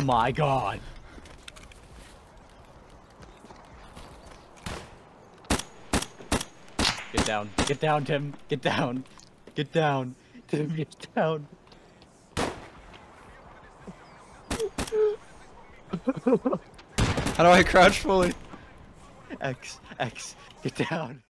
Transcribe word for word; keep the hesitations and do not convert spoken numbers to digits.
Oh my god. Get down. Get down, Tim. Get down. Get down. Tim, get down. How do I crouch fully? X, X, get down.